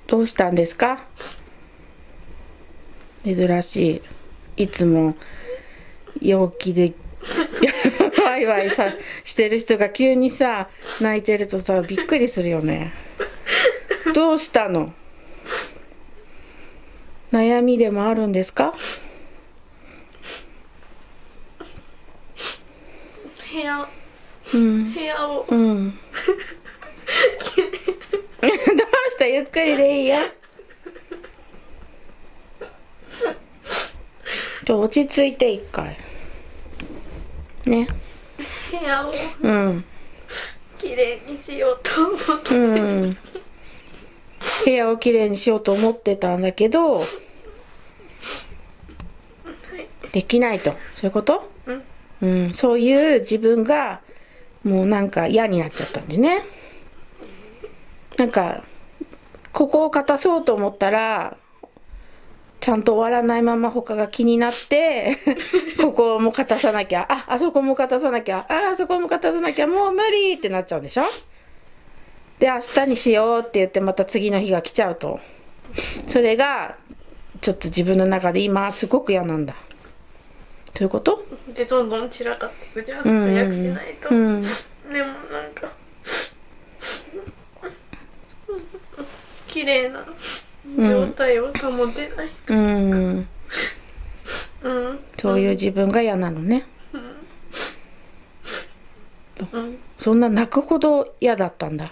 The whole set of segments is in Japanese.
どうしたんですか？珍しい。いつも陽気でワイワイさしてる人が急にさ泣いてるとさびっくりするよね。どうしたの？悩みでもあるんですか？ 部屋をどうした？ゆっくりでいいよ。落ち着いて一回ね。 部屋をうんきれいにしようと思って部屋をきれいにしようと思ってたんだけど、できないと。そういうこと？そういう自分がもうなんか嫌になっちゃったんでね。なんかここを片そうと思ったらちゃんと終わらないまま他が気になってここも片さなきゃ、あそこも片さなきゃ、あそこも片さなきゃ、もう無理ってなっちゃうんでしょ。で明日にしようって言ってまた次の日が来ちゃうと、それがちょっと自分の中で今すごく嫌なんだ。どういうこと？ でどんどん散らかっていくじゃん。早くしないと。でもなんか綺麗な状態を保てない。 そういう自分が嫌なのね。そんな泣くほど嫌だったんだ。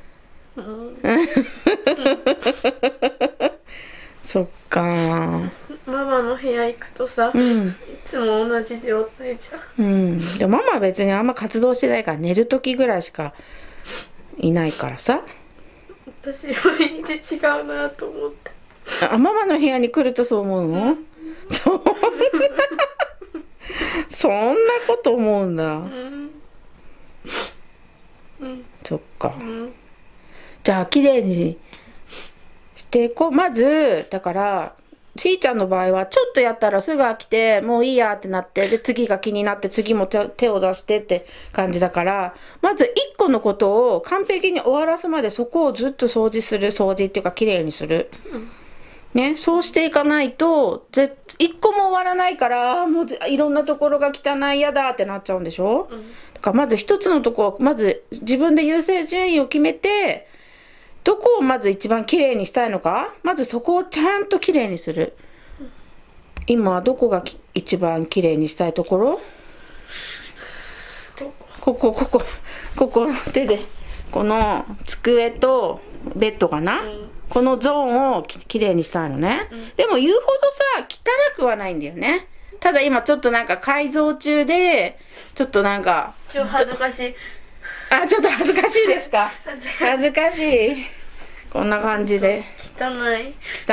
そっか。 ママの部屋行くとさ、いつも同じ状態じゃん。でもママは別にあんま活動してないから、寝る時ぐらいしかいないからさ。 私毎日違うなと思って。 ママの部屋に来るとそう思うの？そんなこと思うんだ。そっか。じゃあ綺麗にしていこう。まずだからしーちゃんの場合はちょっとやったらすぐ飽きてもういいやってなって、で次が気になって次も手を出してって感じだから、まず1個のことを完璧に終わらすまでそこをずっと掃除っていうか綺麗にする、ね、そうしていかないと1個も終わらないから、もういろんなところが汚い嫌だってなっちゃうんでしょ。だからまず1つのところ、まず自分で優先順位を決めて、どこをまず一番きれいにしたいのか、まずそこをちゃんときれいにする。今はどこが一番きれいにしたいところ？ここ手でこの机とベッドかな、このゾーンをきれいにしたいのね。でも言うほどさ汚くはないんだよね。ただ今ちょっとなんか改造中でちょっとなんか恥ずかしい。 ちょっと恥ずかしいですか？恥ずかしい。こんな感じで汚い。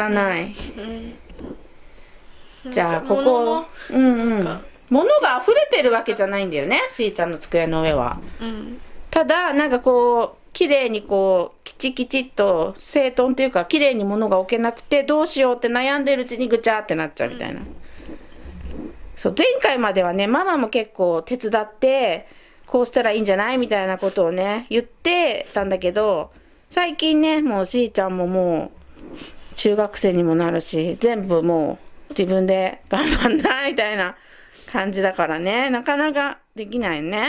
じゃあここ物が溢れてるわけじゃないんだよね、しーちゃんの机の上は。ただなんかこう綺麗にこうきちきちっと整頓っていうか綺麗に物が置けなくて、どうしようって悩んでるうちにぐちゃってなっちゃうみたいな。そう前回まではねママも結構手伝ってこうしたらいいんじゃないみたいなことをね言ってたんだけど、最近ねもうしーちゃんももう中学生にもなるし、全部もう自分で頑張んなみたいな感じだからね、なかなかできないね。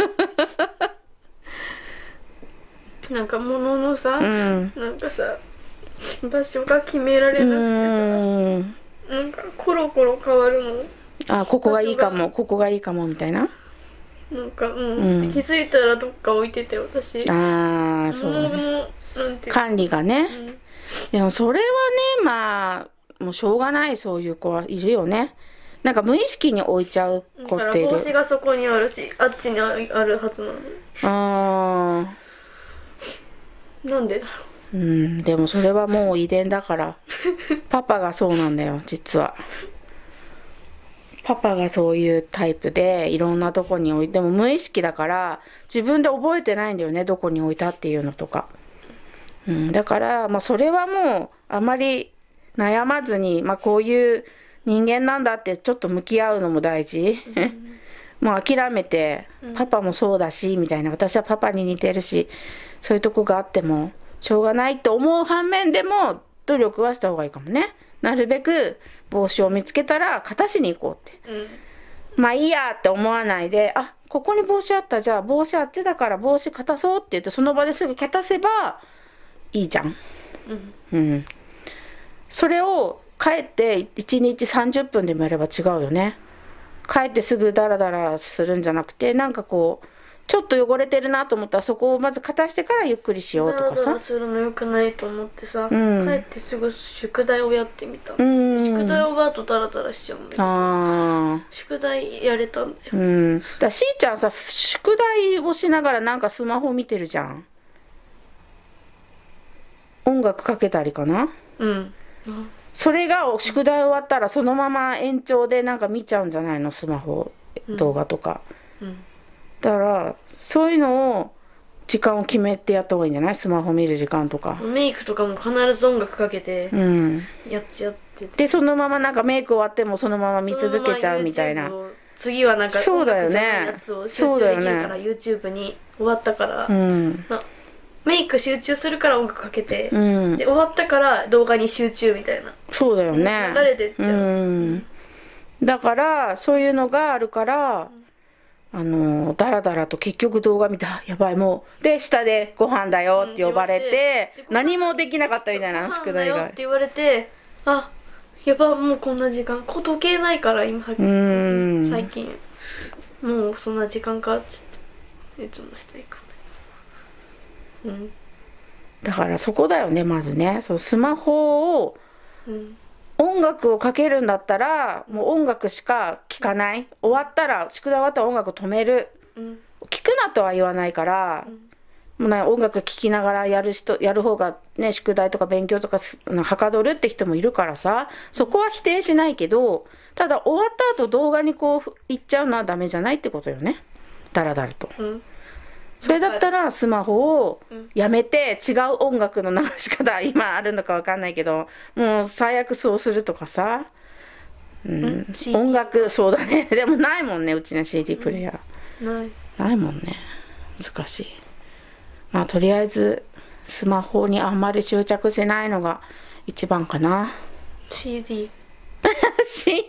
なんか物のさ、なんかさ場所が決められなくてさ、なんかコロコロ変わるの。 ここがいいかも、ここがいいかもみたいな。 なんか気づいたらどっか置いてて、私そうなんて管理がね、でもそれはねまあもうしょうがない、そういう子はいるよね。なんか無意識に置いちゃう子っている。 帽子がそこにあるし、あっちにあるはずなのに。なんでだろう。でもそれはもう遺伝だからパパがそうなんだよ実は。パパがそういうタイプでいろんなとこに置いても無意識だから自分で覚えてないんだよね、どこに置いたっていうのとか。だから、それはもうあまり悩まずに、こういう人間なんだってちょっと向き合うのも大事。もう諦めて、パパもそうだしみたいな、私はパパに似てるし、そういうとこがあってもしょうがないって思う反面でも努力はした方がいいかもね。なるべく帽子を見つけたら片しに行こうって、まあいいやって思わないで、あ、ここに帽子あった、じゃあ帽子あっちだから帽子片そうって言ってその場ですぐ片せばいいじゃん。それを帰って1日30分でもやれば違うよね。帰ってすぐダラダラするんじゃなくて、なんかこうちょっと汚れてるなと思ったらそこをまず片してからゆっくりしようとかさ。 ダラダラするのよくないと思ってさ、帰ってすぐ宿題をやってみたの。宿題終わるとダラダラしちゃうんだよ。宿題やれたんだよ。 だしーちゃんさ、宿題をしながらなんかスマホ見てるじゃん。音楽かけたりかな。それが宿題終わったらそのまま延長でなんか見ちゃうんじゃないの、スマホ動画とか。だからそういうのを時間を決めてやった方がいいんじゃない？スマホ見る時間とか。 メイクとかも必ず音楽かけてやっちゃってて、 でそのままなんかメイク終わってもそのまま見続けちゃうみたいな。 次はなんかそうだよね、 やつを集中できるから、YouTube に終わったから、メイク集中するから音楽かけて、で終わったから動画に集中みたいな。 そうだよね、 流れてっちゃう。 だからそういうのがあるから、だらだらと結局動画見た、やばいもうで下でご飯だよって呼ばれて、何もできなかったみたいな、宿題が。 ご飯だよって言われて、あ、やば、もうこんな時間、時計ないから今最近もうそんな時間かっつっていつもしていく。 だからそこだよね、まずね。そう、スマホを、音楽をかけるんだったらもう音楽しか聴かない。終わったら宿題終わったら音楽を止める、聴くなとは言わないから、もうね、音楽聴きながらやる方がね、宿題とか勉強とかはかどるって人もいるからさ、そこは否定しないけど、ただ終わった後動画にこう行っちゃうのはダメじゃないってことよね、だらだらと。それだったらスマホをやめて違う音楽の流し方、今あるのか分かんないけど、もう最悪そうするとかさ、音楽、そうだね。でもないもんね、うちの CD プレイヤー、ないもんね。難しい。まあとりあえずスマホにあんまり執着しないのが一番かな。 CD CD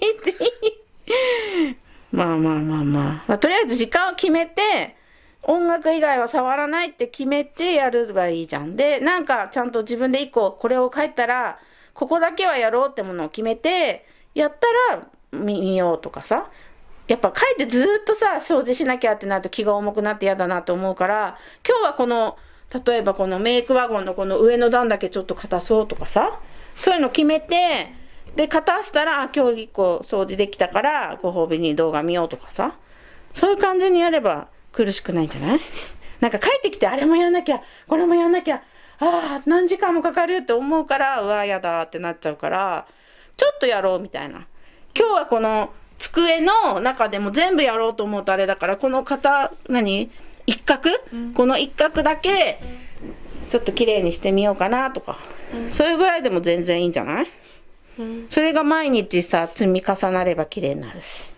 まあとりあえず時間を決めて、音楽以外は触らないって決めてやればいいじゃん。でなんかちゃんと自分で一個これを帰ったらここだけはやろうってものを決めてやったら見ようとかさ。やっぱ帰ってずっとさ掃除しなきゃってなると気が重くなって嫌だなと思うから、今日はこの例えばこのメイクワゴンのこの上の段だけちょっと片そうとかさ、そういうの決めて、で片したら今日1個掃除できたからご褒美に動画見ようとかさ、そういう感じにやれば苦しくないんじゃない？なんか帰ってきてあれもやんなきゃこれもやんなきゃ、ああ何時間もかかるって思うから、うわやだってなっちゃうから、ちょっとやろうみたいな。今日はこの机の中でも全部やろうと思うとあれだから、この一角、この一角だけちょっと綺麗にしてみようかなとか、そういうぐらいでも全然いいんじゃない？それが毎日さ積み重なれば綺麗になるし、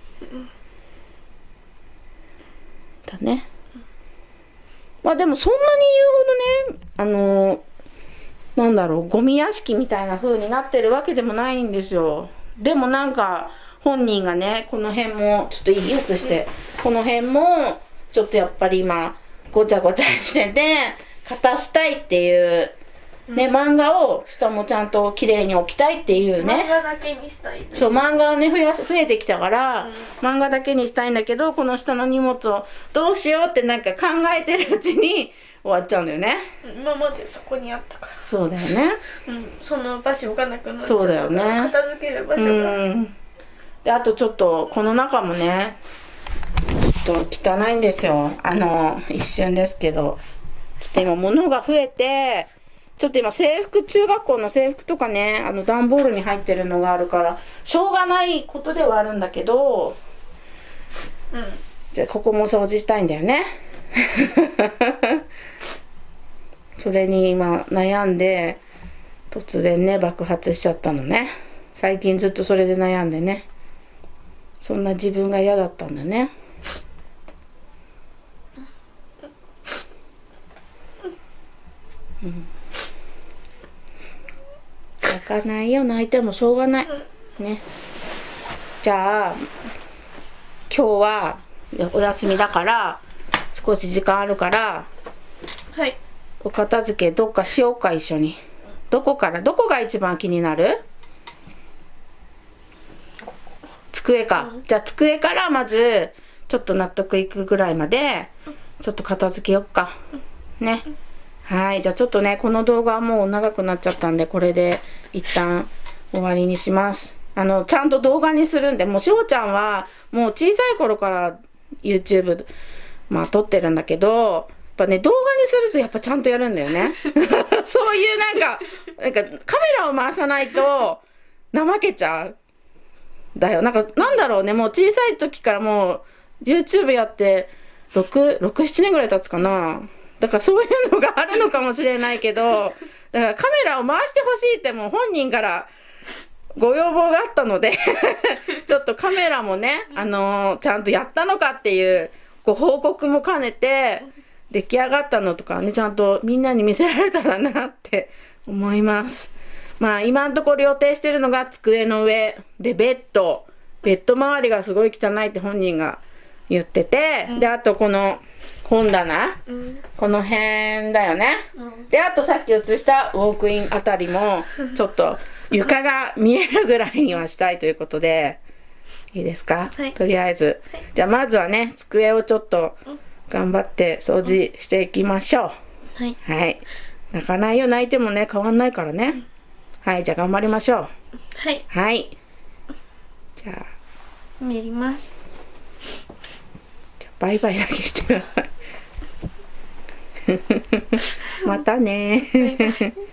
だね。まあでもそんなに言うほどね、なんだろう、ゴミ屋敷みたいな風になってるわけでもないんですよ。でもなんか本人がね、この辺もちょっといいやつして、この辺もちょっとやっぱり今ごちゃごちゃしてて片したいっていうね、漫画を下もちゃんと綺麗に置きたいっていうね。 漫画だけにしたい、ね、 そう、漫画ね増えてきたから、漫画だけにしたいんだけど、この下の荷物をどうしようってなんか考えてるうちに終わっちゃうんだよね。 今までそこにあったから。 そうだよね。 その場所がなくなっちゃう。 そうだよね。 片付ける場所が。 で、あとちょっとこの中もね、ちょっと汚いんですよ。一瞬ですけど、ちょっと今物が増えて、ちょっと今中学校の制服とかね、段ボールに入ってるのがあるからしょうがないことではあるんだけど、じゃあここも掃除したいんだよね。それに今悩んで突然ね爆発しちゃったのね。最近ずっとそれで悩んでね、そんな自分が嫌だったんだね。 泣かないよ、泣いてもしょうがない。ね。じゃあ、今日はお休みだから、少し時間あるから、 はい。 お片付けどっかしようか、一緒に。どこが一番気になる？机か。じゃあ机からまず、ちょっと納得いくぐらいまで、ちょっと片付けよっか。ね。はい。じゃあちょっとね、この動画はもう長くなっちゃったんで、これで一旦終わりにします。ちゃんと動画にするんで、もうしほちゃんは、もう小さい頃から YouTube、まあ撮ってるんだけど、やっぱね、動画にするとやっぱちゃんとやるんだよね。そういうなんかカメラを回さないと怠けちゃう。だよ。なんだろうね、もう小さい時からもう YouTube やって6、7年ぐらい経つかな。だからそういうのがあるのかもしれないけど、だからカメラを回してほしいってもう本人からご要望があったので、ちょっとカメラもね、ちゃんとやったのかっていうご報告も兼ねて、出来上がったのとかね、ちゃんとみんなに見せられたらなって思います。まあ今のところ予定してるのが机の上でベッド周りがすごい汚いって本人が言ってて、で、あとこの本棚、この辺だよね。で、あとさっき映したウォークインあたりも、ちょっと床が見えるぐらいにはしたいということで、いいですか？ はい、 とりあえず。じゃあまずはね、机をちょっと頑張って掃除していきましょう。 はい。 はい。泣かないよ、泣いてもね、変わんないからね。はい、じゃあ頑張りましょう。 はい。 はい。じゃあ。 練ります。 じゃあバイバイだけしてください。またね。 バイバイ。